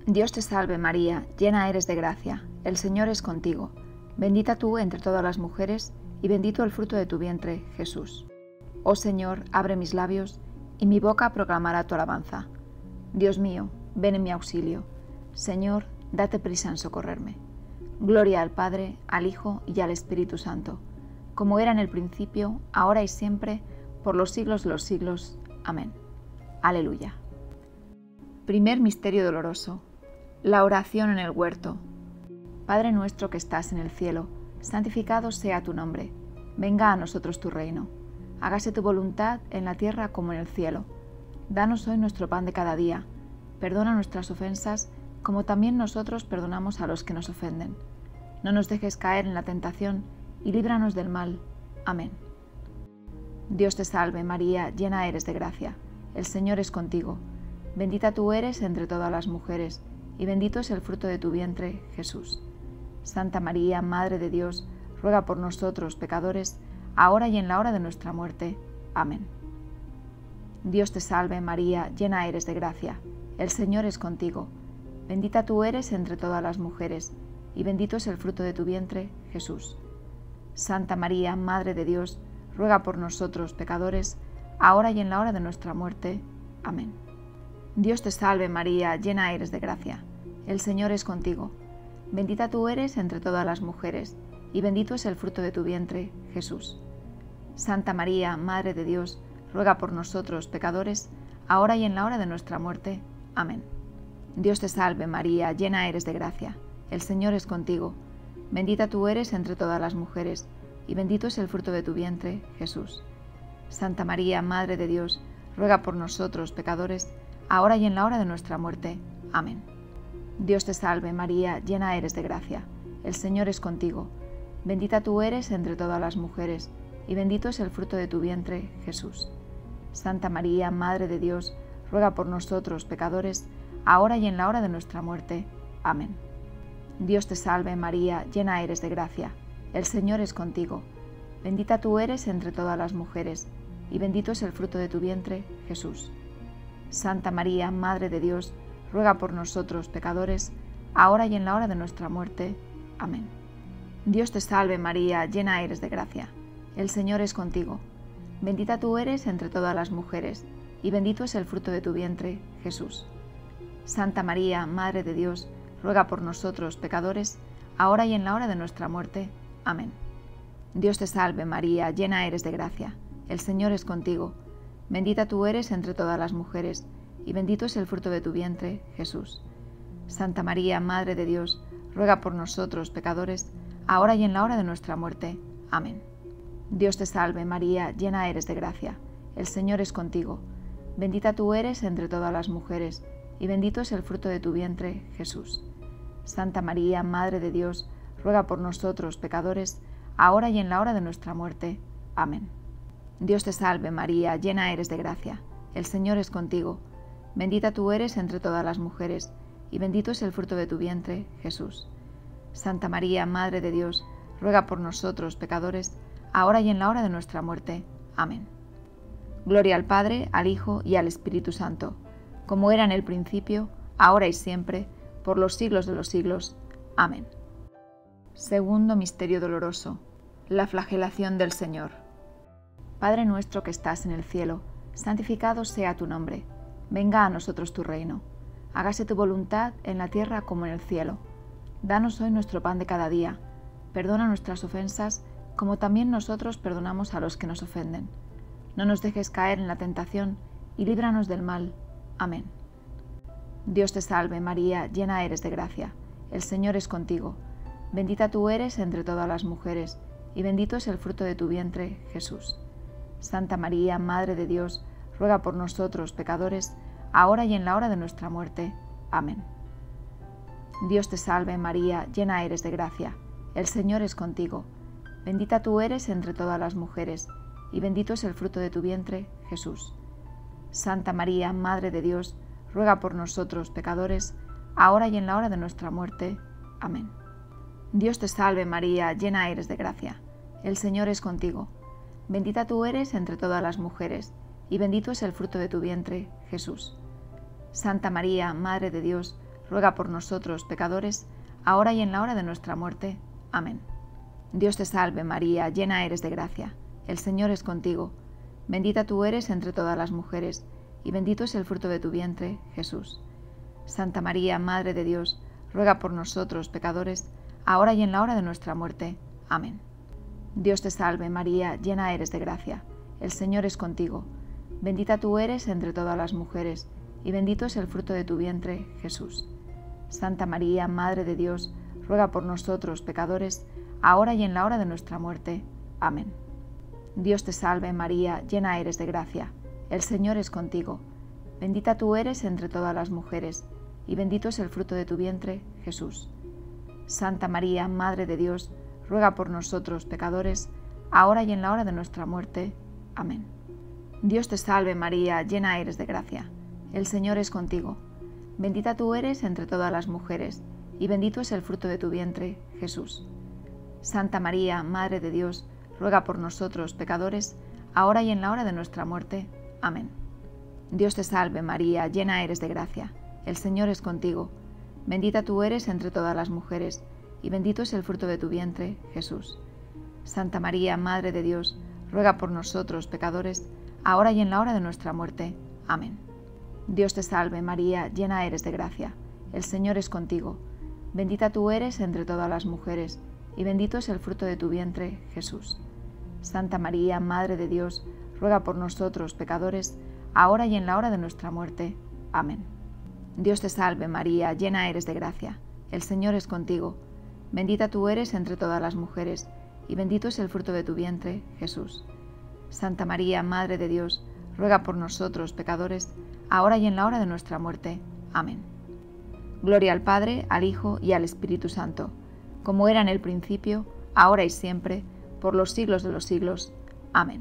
Dios te salve María, llena eres de gracia, el Señor es contigo. Bendita tú entre todas las mujeres, y bendito el fruto de tu vientre, Jesús. Oh Señor, abre mis labios, y mi boca proclamará tu alabanza. Dios mío, ven en mi auxilio. Señor, date prisa en socorrerme. Gloria al Padre, al Hijo y al Espíritu Santo, como era en el principio, ahora y siempre, por los siglos de los siglos. Amén. Aleluya. Primer misterio doloroso. La oración en el huerto. Padre nuestro que estás en el cielo, santificado sea tu nombre. Venga a nosotros tu reino. Hágase tu voluntad en la tierra como en el cielo. Danos hoy nuestro pan de cada día. Perdona nuestras ofensas, como también nosotros perdonamos a los que nos ofenden. No nos dejes caer en la tentación, y líbranos del mal. Amén. Dios te salve María, llena eres de gracia. El Señor es contigo. Bendita tú eres entre todas las mujeres, y bendito es el fruto de tu vientre, Jesús. Santa María, Madre de Dios, ruega por nosotros pecadores, ahora y en la hora de nuestra muerte. Amén. Dios te salve María, llena eres de gracia. El Señor es contigo. Bendita tú eres entre todas las mujeres, y bendito es el fruto de tu vientre, Jesús. Santa María, Madre de Dios, ruega por nosotros pecadores, ahora y en la hora de nuestra muerte. Amén. Dios te salve María, llena eres de gracia. El Señor es contigo. Bendita tú eres entre todas las mujeres, y bendito es el fruto de tu vientre, Jesús. Santa María, Madre de Dios, ruega por nosotros pecadores, ahora y en la hora de nuestra muerte. Amén. Dios te salve María, llena eres de gracia. El Señor es contigo. Bendita tú eres entre todas las mujeres, y bendito es el fruto de tu vientre, Jesús. Santa María, Madre de Dios, ruega por nosotros pecadores, ahora y en la hora de nuestra muerte. Amén. Dios te salve María, llena eres de gracia. El Señor es contigo. Bendita tú eres entre todas las mujeres, y bendito es el fruto de tu vientre, Jesús. Santa María, Madre de Dios, ruega por nosotros pecadores, ahora y en la hora de nuestra muerte. Amén. Dios te salve María, llena eres de gracia. El Señor es contigo. Bendita tú eres entre todas las mujeres, y bendito es el fruto de tu vientre, Jesús. Santa María, Madre de Dios, ruega por nosotros pecadores, ahora y en la hora de nuestra muerte. Amén. Dios te salve María, llena eres de gracia. El Señor es contigo. Bendita tú eres entre todas las mujeres, y bendito es el fruto de tu vientre, Jesús. Santa María, Madre de Dios, ruega por nosotros pecadores, ahora y en la hora de nuestra muerte. Amén. Dios te salve María, llena eres de gracia. El Señor es contigo. Bendita tú eres entre todas las mujeres, y bendito es el fruto de tu vientre, Jesús. Santa María, Madre de Dios, ruega por nosotros pecadores, ahora y en la hora de nuestra muerte. Amén. Dios te salve María, llena eres de gracia. El Señor es contigo. Bendita tú eres entre todas las mujeres, y bendito es el fruto de tu vientre, Jesús. Santa María, Madre de Dios, ruega por nosotros pecadores, ahora y en la hora de nuestra muerte. Amén. Dios te salve María, llena eres de gracia. El Señor es contigo. Bendita tú eres entre todas las mujeres, y bendito es el fruto de tu vientre, Jesús. Santa María, Madre de Dios, ruega por nosotros pecadores, ahora y en la hora de nuestra muerte. Amén. Gloria al Padre, al Hijo y al Espíritu Santo, como era en el principio, ahora y siempre, por los siglos de los siglos. Amén. Segundo misterio doloroso. La flagelación del Señor. Padre nuestro que estás en el cielo, santificado sea tu nombre. Venga a nosotros tu reino. Hágase tu voluntad en la tierra como en el cielo. Danos hoy nuestro pan de cada día. Perdona nuestras ofensas, como también nosotros perdonamos a los que nos ofenden. No nos dejes caer en la tentación, y líbranos del mal. Amén. Dios te salve María, llena eres de gracia. El Señor es contigo. Bendita tú eres entre todas las mujeres, y bendito es el fruto de tu vientre, Jesús. Santa María, Madre de Dios, ruega por nosotros pecadores, ahora y en la hora de nuestra muerte. Amén. Dios te salve María, llena eres de gracia. El Señor es contigo. Bendita tú eres entre todas las mujeres, y bendito es el fruto de tu vientre, Jesús. Santa María, Madre de Dios, ruega por nosotros pecadores, ahora y en la hora de nuestra muerte. Amén. Dios te salve María, llena eres de gracia. El Señor es contigo. Bendita tú eres entre todas las mujeres, y bendito es el fruto de tu vientre, Jesús. Santa María, Madre de Dios, ruega por nosotros pecadores, ahora y en la hora de nuestra muerte. Amén. Dios te salve María, llena eres de gracia. El Señor es contigo. Bendita tú eres entre todas las mujeres, y bendito es el fruto de tu vientre, Jesús. Santa María, Madre de Dios, ruega por nosotros pecadores, ahora y en la hora de nuestra muerte. Amén. Dios te salve María, llena eres de gracia. El Señor es contigo. Bendita tú eres entre todas las mujeres, y bendito es el fruto de tu vientre, Jesús. Santa María, Madre de Dios, ruega por nosotros pecadores, ahora y en la hora de nuestra muerte. Amén. Dios te salve María, llena eres de gracia. El Señor es contigo. Bendita tú eres entre todas las mujeres, y bendito es el fruto de tu vientre, Jesús. Santa María, Madre de Dios, ruega por nosotros pecadores, ahora y en la hora de nuestra muerte. Amén. Dios te salve María, llena eres de gracia. El Señor es contigo. Bendita tú eres entre todas las mujeres, y bendito es el fruto de tu vientre, Jesús. Santa María, Madre de Dios, ruega por nosotros pecadores, ahora y en la hora de nuestra muerte. Amén. Dios te salve María, llena eres de gracia. El Señor es contigo. Bendita tú eres entre todas las mujeres, y bendito es el fruto de tu vientre, Jesús. Santa María, Madre de Dios, ruega por nosotros pecadores, ahora y en la hora de nuestra muerte. Amén. Dios te salve María, llena eres de gracia. El Señor es contigo. Bendita tú eres entre todas las mujeres, y bendito es el fruto de tu vientre, Jesús. Santa María, Madre de Dios, ruega por nosotros pecadores, ahora y en la hora de nuestra muerte. Amén. Dios te salve María, llena eres de gracia. El Señor es contigo. Bendita tú eres entre todas las mujeres, y bendito es el fruto de tu vientre, Jesús. Santa María, Madre de Dios, ruega por nosotros pecadores, ahora y en la hora de nuestra muerte. Amén. Gloria al Padre, al Hijo y al Espíritu Santo, como era en el principio, ahora y siempre, por los siglos de los siglos. Amén.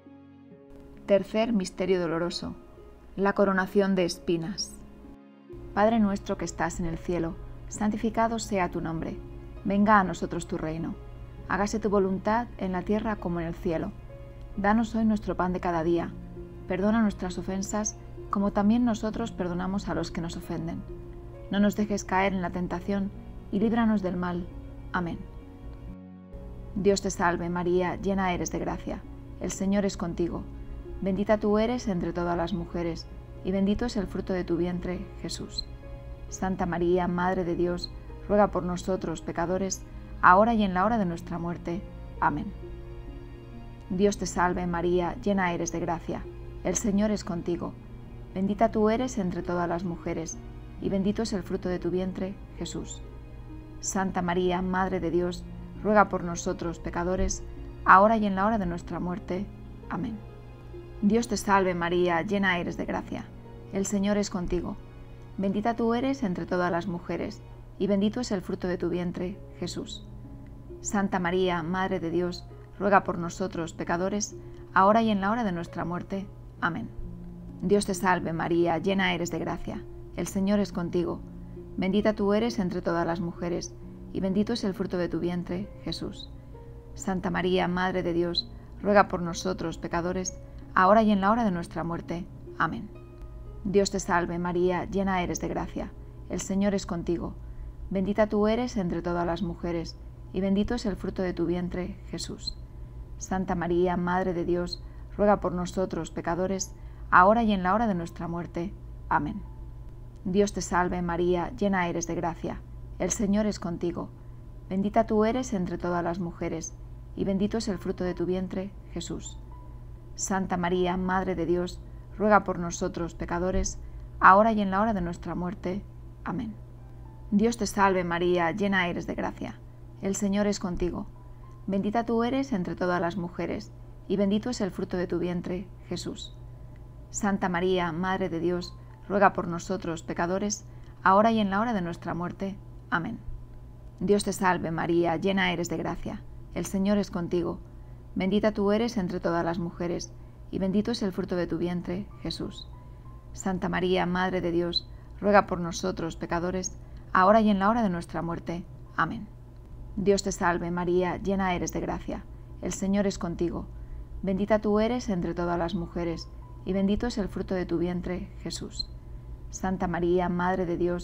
Tercer misterio doloroso: la coronación de espinas. Padre nuestro que estás en el cielo, santificado sea tu nombre. Venga a nosotros tu reino. Hágase tu voluntad en la tierra como en el cielo. Danos hoy nuestro pan de cada día. Perdona nuestras ofensas, como también nosotros perdonamos a los que nos ofenden. No nos dejes caer en la tentación, y líbranos del mal. Amén. Dios te salve María, llena eres de gracia. El Señor es contigo. Bendita tú eres entre todas las mujeres, y bendito es el fruto de tu vientre, Jesús. Santa María, Madre de Dios, ruega por nosotros pecadores, ahora y en la hora de nuestra muerte. Amén. Dios te salve María, llena eres de gracia. El Señor es contigo. Bendita tú eres entre todas las mujeres, y bendito es el fruto de tu vientre, Jesús. Santa María, Madre de Dios, ruega por nosotros pecadores, ahora y en la hora de nuestra muerte. Amén. Dios te salve María, llena eres de gracia. El Señor es contigo. Bendita tú eres entre todas las mujeres, y bendito es el fruto de tu vientre, Jesús. Santa María, Madre de Dios, ruega por nosotros pecadores, ahora y en la hora de nuestra muerte. Amén. Dios te salve María, llena eres de gracia. El Señor es contigo. Bendita tú eres entre todas las mujeres, y bendito es el fruto de tu vientre, Jesús. Santa María, Madre de Dios, ruega por nosotros pecadores, ahora y en la hora de nuestra muerte. Amén. Dios te salve María, llena eres de gracia. El Señor es contigo. Bendita tú eres entre todas las mujeres, y bendito es el fruto de tu vientre, Jesús. Santa María, Madre de Dios, ruega por nosotros pecadores, ahora y en la hora de nuestra muerte. Amén. Dios te salve María, llena eres de gracia. El Señor es contigo. Bendita tú eres entre todas las mujeres, y bendito es el fruto de tu vientre, Jesús. Santa María, Madre de Dios, ruega por nosotros pecadores, ahora y en la hora de nuestra muerte. Amén. Dios te salve María, llena eres de gracia. El Señor es contigo. Bendita tú eres entre todas las mujeres, y bendito es el fruto de tu vientre, Jesús. Santa María, Madre de Dios, ruega por nosotros pecadores, ahora y en la hora de nuestra muerte. Amén. Dios te salve María, llena eres de gracia. El Señor es contigo. Bendita tú eres entre todas las mujeres, y bendito es el fruto de tu vientre, Jesús. Santa María, Madre de Dios, ruega por nosotros pecadores, ahora y en la hora de nuestra muerte. Amén. Dios te salve María, llena eres de gracia. El Señor es contigo. Bendita tú eres entre todas las mujeres, y bendito es el fruto de tu vientre, Jesús. Santa María, Madre de Dios,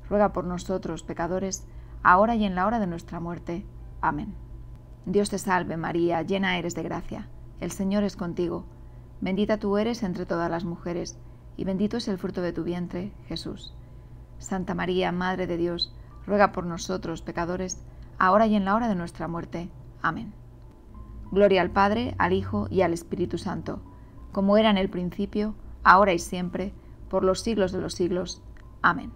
ruega por nosotros pecadores, ahora y en la hora de nuestra muerte. Amén. Dios te salve María, llena eres de gracia. El Señor es contigo. Bendita tú eres entre todas las mujeres, y bendito es el fruto de tu vientre, Jesús. Santa María, Madre de Dios, ruega por nosotros pecadores, ahora y en la hora de nuestra muerte. Amén. Gloria al Padre, al Hijo y al Espíritu Santo, como era en el principio, ahora y siempre, por los siglos de los siglos. Amén.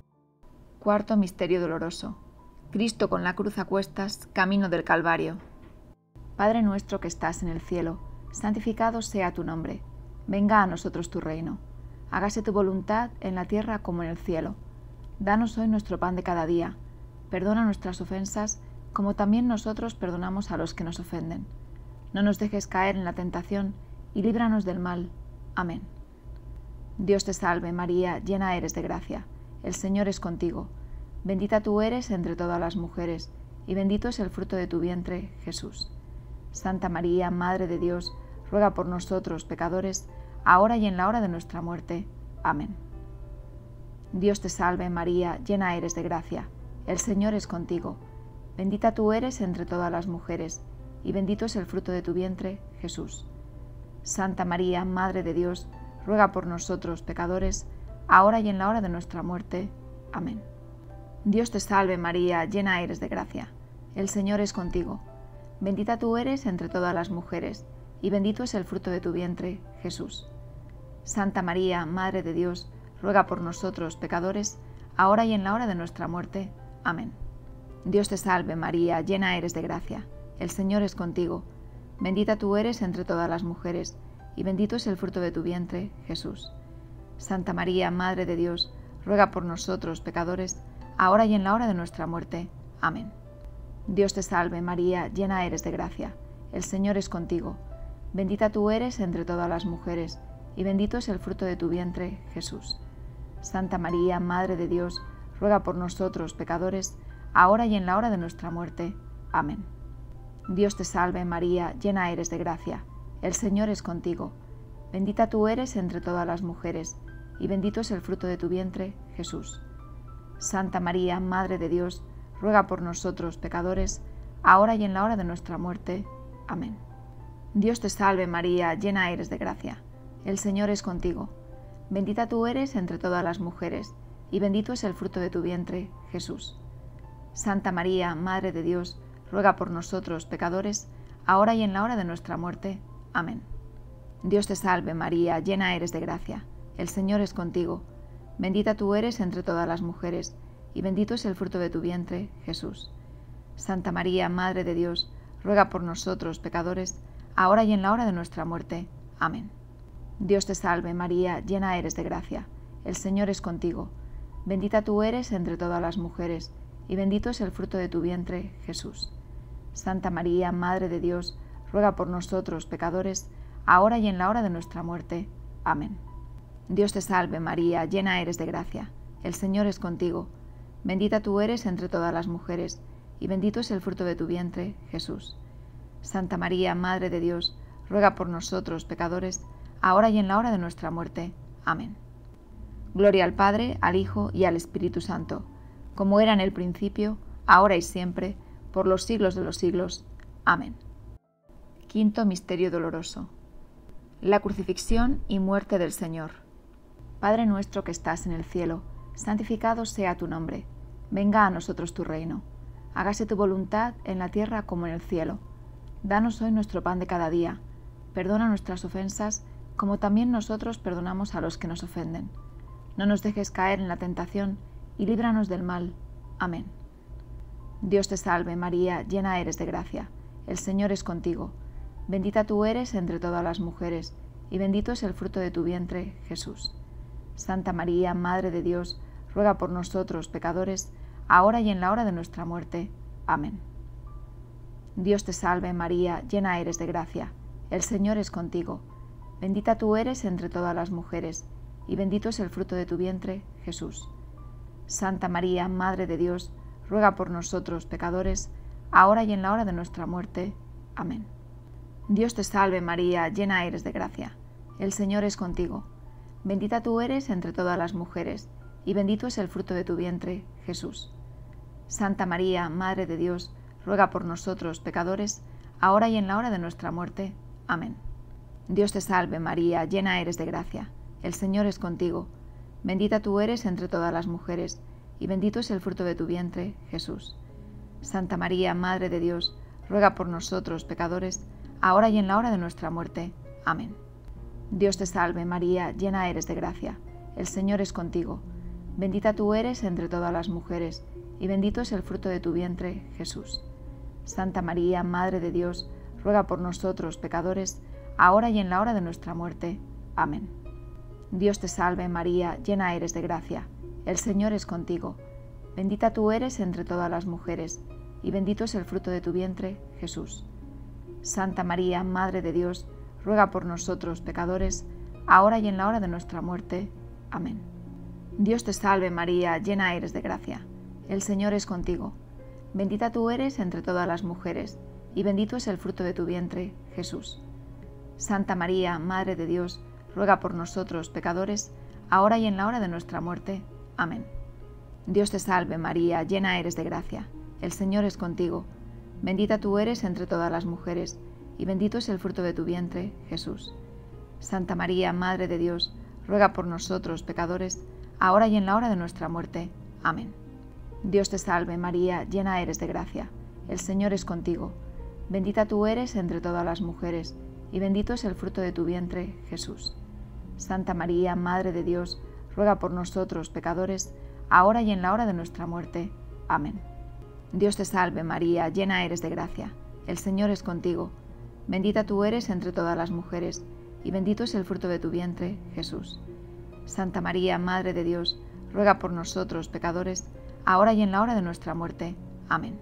Cuarto misterio doloroso. Cristo con la cruz a cuestas, camino del Calvario. Padre nuestro que estás en el cielo, santificado sea tu nombre. Venga a nosotros tu reino. Hágase tu voluntad en la tierra como en el cielo. Danos hoy nuestro pan de cada día. Perdona nuestras ofensas, como también nosotros perdonamos a los que nos ofenden. No nos dejes caer en la tentación, y líbranos del mal. Amén. Dios te salve María, llena eres de gracia. El Señor es contigo. Bendita tú eres entre todas las mujeres, y bendito es el fruto de tu vientre, Jesús. Santa María, Madre de Dios, ruega por nosotros pecadores, ahora y en la hora de nuestra muerte. Amén. Dios te salve María, llena eres de gracia. El Señor es contigo. Bendita tú eres entre todas las mujeres, y bendito es el fruto de tu vientre, Jesús. Santa María, Madre de Dios, ruega por nosotros pecadores, ahora y en la hora de nuestra muerte. Amén. Dios te salve María, llena eres de gracia. El Señor es contigo. Bendita tú eres entre todas las mujeres, y bendito es el fruto de tu vientre, Jesús. Santa María, Madre de Dios, ruega por nosotros pecadores, ahora y en la hora de nuestra muerte. Amén. Dios te salve María, llena eres de gracia. El Señor es contigo. Bendita tú eres entre todas las mujeres, y bendito es el fruto de tu vientre, Jesús. Santa María, Madre de Dios, ruega por nosotros pecadores, ahora y en la hora de nuestra muerte. Amén. Dios te salve María, llena eres de gracia. El Señor es contigo. Bendita tú eres entre todas las mujeres, y bendito es el fruto de tu vientre, Jesús. Santa María, Madre de Dios, ruega por nosotros pecadores, ahora y en la hora de nuestra muerte. Amén. Dios te salve María, llena eres de gracia. El Señor es contigo. Bendita tú eres entre todas las mujeres, y bendito es el fruto de tu vientre, Jesús. Santa María, Madre de Dios, ruega por nosotros pecadores, ahora y en la hora de nuestra muerte. Amén. Dios te salve María, llena eres de gracia. El Señor es contigo. Bendita tú eres entre todas las mujeres, y bendito es el fruto de tu vientre, Jesús. Santa María, Madre de Dios, ruega por nosotros pecadores, ahora y en la hora de nuestra muerte. Amén. Dios te salve María, llena eres de gracia. El Señor es contigo. Bendita tú eres entre todas las mujeres, y bendito es el fruto de tu vientre, Jesús. Santa María, Madre de Dios, ruega por nosotros pecadores, ahora y en la hora de nuestra muerte. Amén. Dios te salve María, llena eres de gracia. El Señor es contigo. Bendita tú eres entre todas las mujeres, y bendito es el fruto de tu vientre, Jesús. Santa María, Madre de Dios, ruega por nosotros pecadores, ahora y en la hora de nuestra muerte. Amén. Dios te salve María, llena eres de gracia. El Señor es contigo. Bendita tú eres entre todas las mujeres, y bendito es el fruto de tu vientre, Jesús. Santa María, Madre de Dios, ruega por nosotros pecadores, ahora y en la hora de nuestra muerte. Amén. Gloria al Padre, al Hijo y al Espíritu Santo, como era en el principio, ahora y siempre, por los siglos de los siglos. Amén. Quinto misterio doloroso. La crucifixión y muerte del Señor. Padre nuestro que estás en el cielo, santificado sea tu nombre. Venga a nosotros tu reino. Hágase tu voluntad en la tierra como en el cielo. Danos hoy nuestro pan de cada día. Perdona nuestras ofensas, como también nosotros perdonamos a los que nos ofenden. No nos dejes caer en la tentación, y líbranos del mal. Amén. Dios te salve María, llena eres de gracia. El Señor es contigo. Bendita tú eres entre todas las mujeres, y bendito es el fruto de tu vientre, Jesús. Santa María, Madre de Dios, ruega por nosotros pecadores, ahora y en la hora de nuestra muerte. Amén. Dios te salve María, llena eres de gracia. El Señor es contigo. Bendita tú eres entre todas las mujeres, y bendito es el fruto de tu vientre, Jesús. Santa María, Madre de Dios, ruega por nosotros pecadores, ahora y en la hora de nuestra muerte. Amén. Dios te salve María, llena eres de gracia. El Señor es contigo. Bendita tú eres entre todas las mujeres, y bendito es el fruto de tu vientre, Jesús. Santa María, Madre de Dios, ruega por nosotros pecadores, ahora y en la hora de nuestra muerte. Amén. Dios te salve María, llena eres de gracia, el Señor es contigo. Bendita tú eres entre todas las mujeres, y bendito es el fruto de tu vientre, Jesús. Santa María, Madre de Dios, ruega por nosotros pecadores, ahora y en la hora de nuestra muerte. Amén. Dios te salve María, llena eres de gracia, el Señor es contigo. Bendita tú eres entre todas las mujeres, y bendito es el fruto de tu vientre, Jesús. Santa María, Madre de Dios, ruega por nosotros pecadores, ahora y en la hora de nuestra muerte. Amén. Dios te salve María, llena eres de gracia, el Señor es contigo. Bendita tú eres entre todas las mujeres, y bendito es el fruto de tu vientre, Jesús. Santa María, Madre de Dios, ruega por nosotros pecadores, ahora y en la hora de nuestra muerte. Amén. Dios te salve María, llena eres de gracia, el Señor es contigo. Bendita tú eres entre todas las mujeres, y bendito es el fruto de tu vientre, Jesús. Santa María, Madre de Dios, ruega por nosotros pecadores, ahora y en la hora de nuestra muerte. Amén. Dios te salve María, llena eres de gracia, el Señor es contigo. Bendita tú eres entre todas las mujeres, y bendito es el fruto de tu vientre, Jesús. Santa María, Madre de Dios, ruega por nosotros pecadores, ahora y en la hora de nuestra muerte. Amén. Dios te salve María, llena eres de gracia, el Señor es contigo. Bendita tú eres entre todas las mujeres, y bendito es el fruto de tu vientre, Jesús. Santa María, Madre de Dios, ruega por nosotros pecadores, ahora y en la hora de nuestra muerte. Amén. Dios te salve María, llena eres de gracia, el Señor es contigo. Bendita tú eres entre todas las mujeres, y bendito es el fruto de tu vientre, Jesús. Santa María, Madre de Dios, ruega por nosotros pecadores, ahora y en la hora de nuestra muerte. Amén.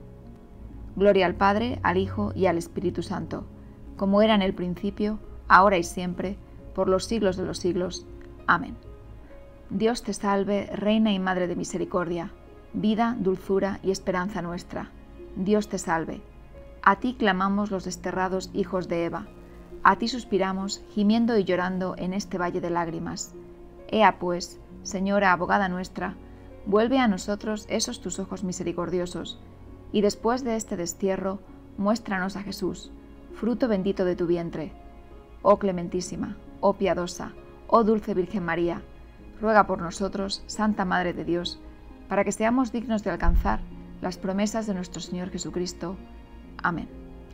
Gloria al Padre, al Hijo y al Espíritu Santo, como era en el principio, ahora y siempre, por los siglos de los siglos. Amén. Dios te salve, Reina y Madre de misericordia, vida, dulzura y esperanza nuestra. Dios te salve. A ti clamamos los desterrados hijos de Eva, a ti suspiramos, gimiendo y llorando en este valle de lágrimas. Ea pues, Señora abogada nuestra, vuelve a nosotros esos tus ojos misericordiosos, y después de este destierro, muéstranos a Jesús, fruto bendito de tu vientre. Oh clementísima, oh piadosa, oh dulce Virgen María, ruega por nosotros, Santa Madre de Dios, para que seamos dignos de alcanzar las promesas de nuestro Señor Jesucristo. Amén.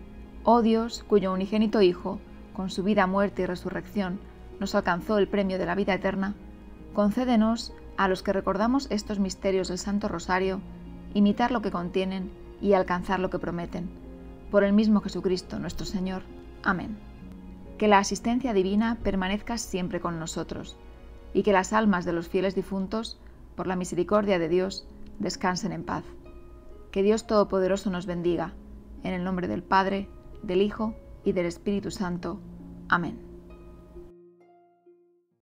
Oh Dios, cuyo unigénito Hijo, con su vida, muerte y resurrección, nos alcanzó el premio de la vida eterna, concédenos, a los que recordamos estos misterios del Santo Rosario, imitar lo que contienen y alcanzar lo que prometen. Por el mismo Jesucristo nuestro Señor. Amén. Que la asistencia divina permanezca siempre con nosotros, y que las almas de los fieles difuntos, por la misericordia de Dios, descansen en paz. Que Dios Todopoderoso nos bendiga, en el nombre del Padre, del Hijo y del Espíritu Santo. Amén.